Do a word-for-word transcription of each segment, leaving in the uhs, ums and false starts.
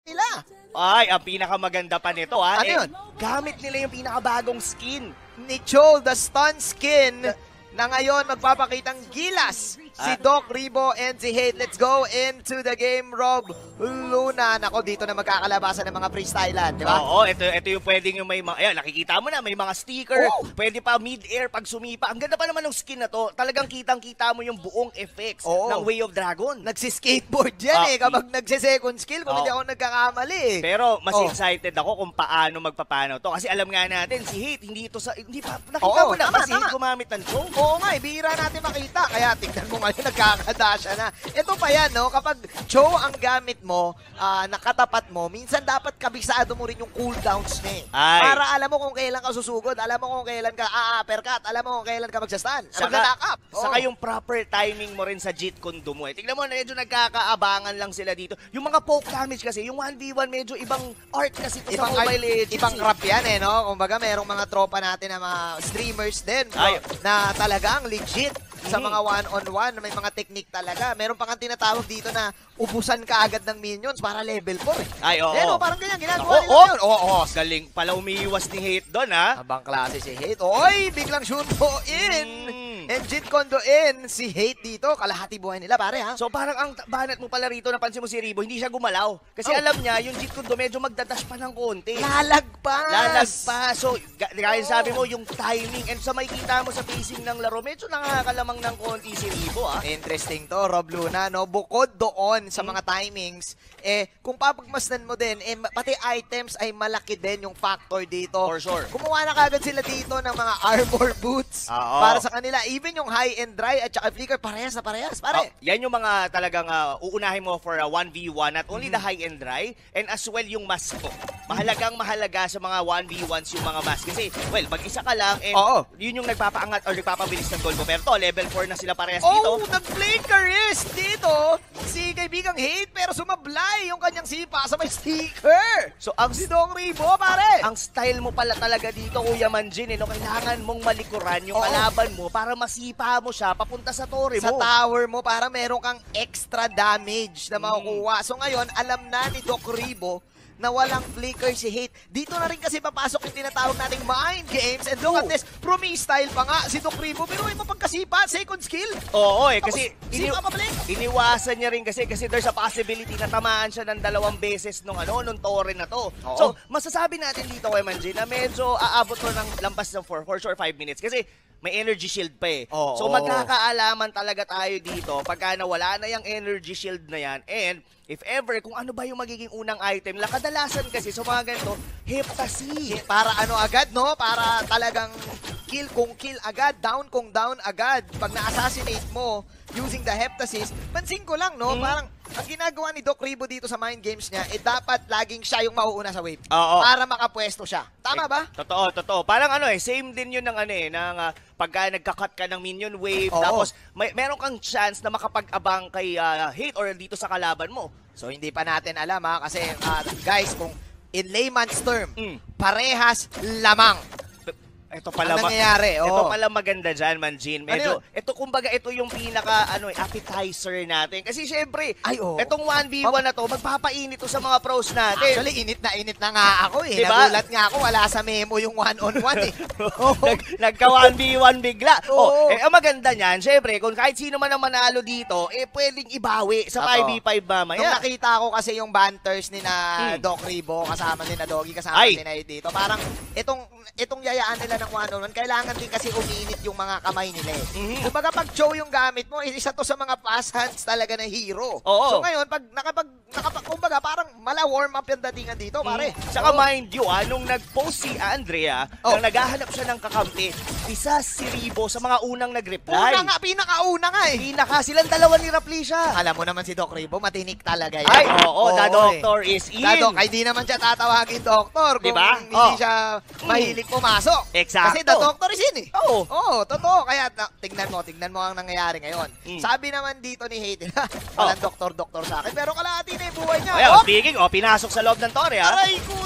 nila. Ay, ang pinakamaganda pa nito ha. Ano eh, yun? Gamit nila yung pinakabagong skin. Ni Cho, the stun skin, na ngayon magpapakitang gilas si Doc Ribo and si Hate. Let's go into the game, Rob Luna. Nako, dito na magkakalabasan ng mga freestylan, di ba? Oo, ito, ito yung pwedeng yung may mga, ayan, nakikita mo na, may mga sticker, Oh! pwede pa mid-air pag sumipa. Ang ganda pa naman ng skin na to, talagang kitang-kita mo yung buong effects Oo. ng Way of Dragon. Nagsiskateboard yan Ah, eh, kapag nagse-second skill, kung Oo. hindi ako nagkakamali eh. Pero mas Oh. excited ako kung paano magpapano to. Kasi alam nga natin, si Hate, hindi ito sa, hindi pa, nakita Oo, mo na tama, ba si Hate tama. gumamit ng Cho? Oo nga, eh, bihira natin makita. Kaya tignan mo ngayon, nagkakadasya na. Ito pa yan, no? Kapag Cho ang gamit mo, ah, nakatapat mo, minsan dapat kabisado mo rin yung cooldowns niya eh. Ay. Para alam mo kung kailan ka susugod, alam mo kung kailan ka a-uppercut, alam mo kung kailan ka magsastan, Saka, magla-lock up. Oo. saka yung proper timing mo rin sa Jeet Kundo mo. Eh. Tignan mo, medyo nagkakaabangan lang sila dito. Yung mga poke damage kasi, yung one v one, medyo ibang art kasi ito Ibang, sa Mobile Legends. ibang eh. crap yan eh, no? Kumbaga, merong mga tropa natin na mga streamers din, no? Ay. Na talagang legit sa Mhm. mga one-on-one, may mga technique talaga. Meron pa kang tinatawag dito na ubusan ka agad ng minions para level four eh. Ay, oo. Eh, no, parang ganyan, ginagawa Oo, nila oo. yun. Oo, oo. Galing pala umiiwas ni Hate doon, ha? Abang klase si Hate. Oy, biglang Shunpo in. Mm. And Jit Kondo in. Si Hate dito, kalahati buhay nila, pare ha. So parang ang t- banat mo pala rito, napansin mo si Ribo, hindi siya gumalaw. Kasi Oh. alam niya, yung Jeet Kundo medyo magdadash pa ng konti. Lalagpas. Lalagpas. So, ga- gaya sabi mo, yung timing, and sa makikita mo sa pacing ng laro, medyo nakakalamang ng konti si Ribo, ah. Interesting to, Rob Luna, no? Bukod doon sa Hmm. mga timings, eh, kung papagmasdan mo din, eh, ma- pati items ay malaki din yung factor dito. For sure. Gumawa na kagad sila dito ng mga armor boots Oo. para sa kanila. Even yung high-end dry at saka flicker, parehas na parehas, Oh, pare. yan yung mga talagang ah, uunahin mo for a one v one, not only the Mm-hmm. high and dry, and as well yung mask mo. Mahalagang mahalaga sa mga one v ones yung mga mask. Kasi, well, mag-isa ka lang, and Oo. yun yung nagpapaangat or nagpapabilis ng goal mo. Pero to, level four na sila parehas Oh, dito. nag-flickerist dito si kaibigang Hate pero sumablay yung kanyang sipa sa may sticker. So, ang Si Dong Ribo, pare. Ang style mo pala talaga dito, Kuya Manjin, eh, no? Kailangan mong malikuran yung Oo. kalaban mo para masipa mo siya papunta sa torre sa mo. tower mo para meron kang extra damage na Mm. makukuha. So ngayon, alam na ni Doc Ribo na walang flicker si Hate. Dito na rin kasi papasok yung tinatawag nating mind games. And look at this, Promise style pa nga si Doc Ribo. Pero may mapagkasipa, second skill. Oo eh, Tapos, kasi ini- sipa pa balik. iniwasan niya rin kasi kasi there's a possibility na tamaan siya ng dalawang beses nung ano, nung torre na to. Oo. So, masasabi natin dito kay Manjin na medyo aabot to ng lampas ng four, for sure five minutes kasi may energy shield pa eh. Oo. So magkakaalaman talaga tayo dito pagka nawala na yung energy shield na yan, and if ever, kung ano ba yung magiging unang item, la kadalasan kasi sa mga ganito, Heptasi. Para ano agad, no? Para talagang kill kung kill agad, down kung down agad. Pag na-assassinate mo using the Heptasis, pansin ko lang, no? Mm. Parang ang ginagawa ni Doc Ribo dito sa mind games niya, eh dapat laging siya yung mauuna sa wave. Oo. Para makapwesto siya. Tama ba? Eh, totoo, totoo. Parang ano eh, same din yun ng ano eh, ng ah, pagka nagka-cut ka ng minion wave, Oo. tapos may, meron kang chance na makapag-abang kay ah, Hate or dito sa kalaban mo. So hindi pa natin alam ha, kasi ah, guys, kung in layman's term, Mm. parehas lamang Ito pala, ang ma- nangyayari. ito Oo. pala maganda dyan, Manjin. Medyo, Ano ito kumbaga, ito yung pinaka ano eh, appetizer natin. Kasi syempre, Ay, oo. itong one v one na to, magpapainit to sa mga pros natin. Actually, init na init na nga ako eh. Diba? Nagulat nga ako, wala sa memo yung one-on-one eh. Oo. Nag, nagka one v one bigla. Oo. Oh, eh, ang maganda niyan, syempre, kung kahit sino man ang manalo dito, eh, pwedeng ibawi sa Totoo. five v five Nung mamaya. nakita ko kasi yung banters ni na Hmm. Doc Ribo, kasama ni na Doggy, kasama Ay. ni na dito. Parang itong itong yayaan nila ng one-on-one, kailangan din kasi uminit yung mga kamay nila eh. Mhm. Kumbaga pag show yung gamit mo, isa to sa mga pass hands talaga ng hero. Oo. So ngayon, pag nakapag, nakapag kumbaga parang mala-warm up yung datingan dito, pare. Mm. Saka Oo. mind you, ah, nung nag-post si Andrea, Oh. nang naghahanap siya ng kakampi, isa si Ribo sa mga unang nag-reply. Una nga, pinakauna nga eh. Pinaka, silang dalawa ni Rapli siya. Alam mo naman si Doc Ribo, matinik talaga yan. Ay, oo, the eh. doctor is in. The doc, ay di naman siya tatawagin doktor kung Diba? hindi Oh. siya mahilig pumasok. Eksakto. Kasi the doctor is in eh. Oo. Oo, totoo. Kaya na, tignan mo, tignan mo ang nangyayari ngayon. Mm. Sabi naman dito ni Hayden, walang doktor-doktor sa akin, pero kalahati na yung buhay niya. Ayan, Oh, speaking, oh, pinasok sa loob ng torre, ha? aray ko,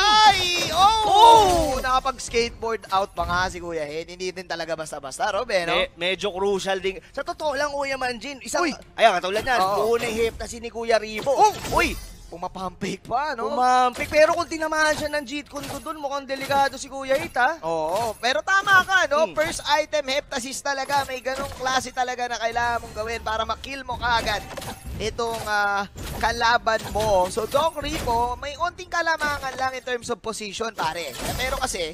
die! Oh! Oh! Nakapag-skateboard out pa nga si Kuya Hayden. Hindi din talaga basta-basta, Rob, eh, no? Me- medyo crucial din. Sa totoo lang, Kuya Manjin, isang, Uy! ayan, katulad niyan, Oo. buo na hip na si ni Kuya Ribo. Oh! Uy! Pumapampik pa, no? Umampik. Pero kung tinamahan siya ng Jeet Kune ko dun, mukhang delikado si Kuya Hit, ha? Oo, pero tama ka, no? Hmm. First item, Heptasis talaga. May ganong klase talaga na kailangan mong gawin para makill mo kaagad itong ah, kalaban mo. So, Doc Ripo, may onting kalamangan lang in terms of position, pare. Pero kasi,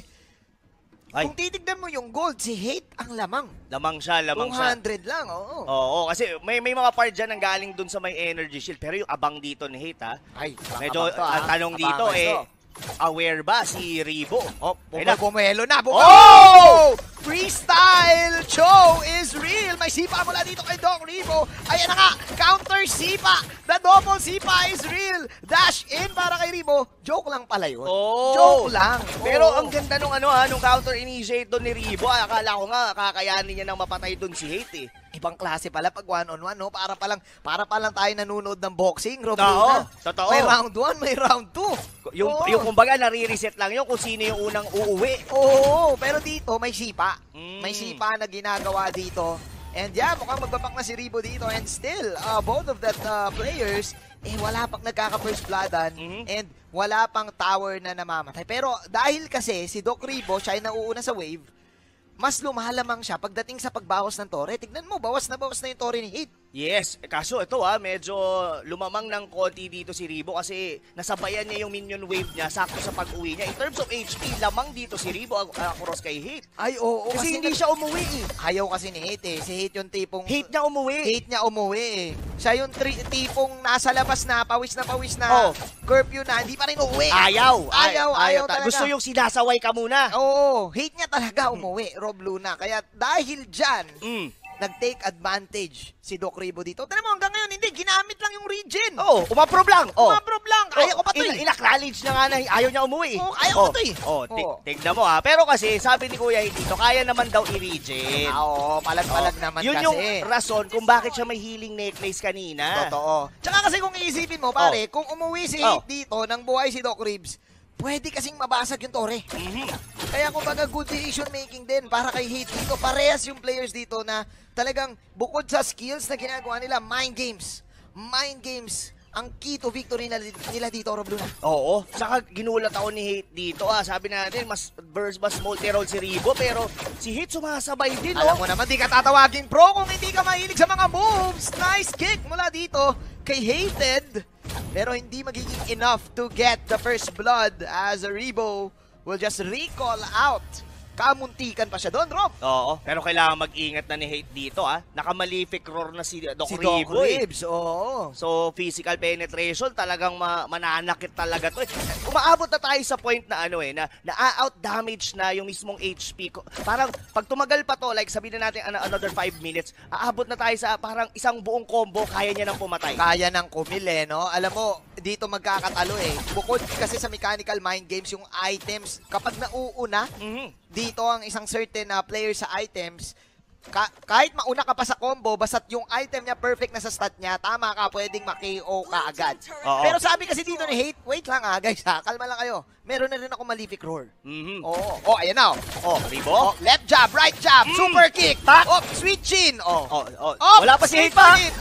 Ay. kung titignan mo yung gold, si Hate ang lamang. Lamang siya, lamang siya. two hundred lang, oo. Oo, kasi may may mga part dyan ang galing dun sa may energy shield. Pero yung abang dito ni Hate, ha? Ay, Medyo, abang to, ang ah. tanong Abangan dito, to. eh, aware ba si Ribo? Oh, Ayun na. bumelo na, bumelo! Oh! Freestyle Cho is real. May sipa mula dito kay Doc Ribo. Ayan na nga, counter sipa. The double sipa is real. Dash in para kay Ribo. Joke lang pala yun. Oh. Joke lang. Pero Oo. ang ganda nung ano ha, nung counter initiate doon ni Ribo, ah, akala ko nga kakayanin niya nang mapatay doon si Hate eh. Ibang klase pala pag one-on-one, no? Para palang, para palang tayo nanonood ng boxing, Rob Oo, Luna. totoo. May round one, may round two. Yung, Oo. yung kumbaga nare-reset lang yun kung sino yung unang uuwi. Oo, pero dito may sipa. Mm. May sipa na ginagawa dito. And yeah, mukhang magbapak na si Ribo dito. And still, uh, both of that uh, players, eh wala pang nagkaka-first bloodan. Mhm. And wala pang tower na namamatay. Pero dahil kasi si Doc Ribo, siya ay nauuna sa wave, mas lumalamang siya pagdating sa pagbawas ng tore. Tignan mo, bawas na bawas na yung tore ni Hate. Yes, eh, kaso ito ha, medyo lumamang ng konti dito si Ribo kasi nasabayan niya yung minion wave niya sakto sa pag-uwi niya. In terms of H P, lamang dito si Ribo uh, across kay Hate. Ay, oo. Kasi, hindi siya umuwi eh. Ayaw kasi ni Hate eh. Si Hate yung tipong... Hate niya umuwi. Hate niya umuwi eh. Siya yung tri- tipong nasa labas na, pawis na pawis na, Oh. curfew na, hindi pa rin uuwi. Ayaw. Ayaw, ayaw ta- talaga. Gusto yung sinasaway ka muna. Oo, hate niya talaga umuwi, Rob Luna. Kaya dahil dyan, Mm. nag-take advantage si Doc Ribo dito. Tara mo, hanggang ngayon, hindi, ginamit lang yung regen. Oh, umaprob lang. Oh. Umaprob lang, kaya ko pa to In- eh. In-acknowledge na nga na ayaw niya umuwi. Oo, kaya ko to eh. Oh, ti- Oo. tignan mo ha. Pero kasi sabi ni Kuya dito, kaya naman daw i-regen. Ah, Oo, palag-palag naman Yun kasi. yung rason kung bakit siya may healing necklace kanina. Totoo. Tsaka kasi kung iisipin mo, pare, kung umuwi si Oh. Hate dito nang buhay si Doc Ribs, pwede kasing mabasag yung tore. Mhm. Kaya kumbaga good decision making din para kay Hate dito. Parehas yung players dito na talagang bukod sa skills na ginagawa nila, mind games. Mind games ang key to victory nila, nila dito, Rob Luna. Oo. Saka ginulat ako ni Hate dito. Ah. Sabi natin, mas burst, mas multi-roll si Ribo. Pero si Hate sumasabay din. Alam Oh. mo naman, di ka tatawagin pro kung hindi ka mahilig sa mga moves. Nice kick mula dito kay Hated. Pero hindi magiging enough to get the first blood as Ribo will just recall out. Kamuntikan pa siya doon, Rob. Oo. Pero kailangan mag-ingat na ni Hate dito. Ah. Naka-malefic roar na si Doc Si Doc Ribo. eh. Ribs, oo. So, physical penetration, talagang ma mananakit talaga to. Eh. Umaabot na tayo sa point na ano eh, na na-out damage na yung mismong H P ko. Parang pag tumagal pa to, like sabihin na natin ano, another five minutes, aabot na tayo sa parang isang buong combo, kaya niya nang pumatay. Kaya ng kumile, no? Alam mo, dito magkakatalo eh. Bukod kasi sa mechanical mind games, yung items, kapag nauuna, Mhm. dito ang isang certain na player sa items, ka- kahit mauna ka pa sa combo, basta't yung item niya perfect na sa stat niya, tama ka, pwedeng ma-K O ka agad. Oo. Pero sabi kasi dito ni Hate, wait lang ha, guys ha, kalma lang kayo. Meron na rin ako Malefic Roar. Mhm. Oo. Oh, ayan na. Oh. Oh, Ribo? Oh, left jab, right jab, Mm. super kick, Back. oh, sweet chin. Oh. Oh, oh. Oh, Wala pa si sweet Hate pa. chin.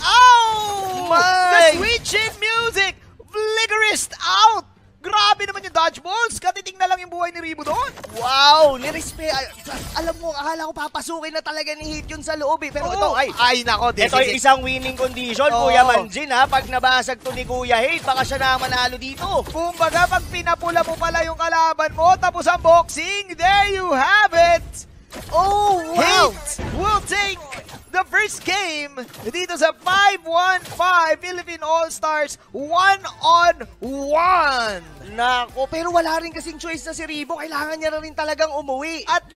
Oh! My. The sweet chin music! Fliggerist out! Grabe naman yung dodgeballs. Katiting na lang yung buhay ni Ribo doon. Wow! Nirespe. ay, Alam mo, akala ko papasukin na talaga ni Hate yun sa loob eh. Pero ito, Oo. ay, ay nako, this ito is yung it. isang winning condition, Oo. Kuya Manjin ha. Pag nabasag to ni Kuya Hate, baka siya na manalo dito. Kumbaga, pag pinapula mo pala yung kalaban mo, tapos ang boxing, there you have it! Oh, wow! Hate will take the first game dito sa five one five Philippine All-Stars one on one. Nako, pero wala rin kasing choice na si Ribo. Kailangan niya na rin talagang umuwi. At